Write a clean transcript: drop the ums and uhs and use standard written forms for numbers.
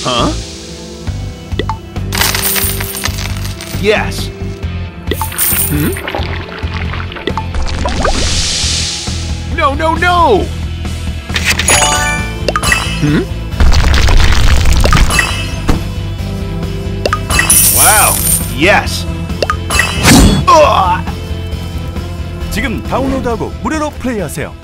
Huh? Yes. Hmm? No, no, no! Hmm? Wow, yes! 지금 다운로드하고 무료로 플레이하세요.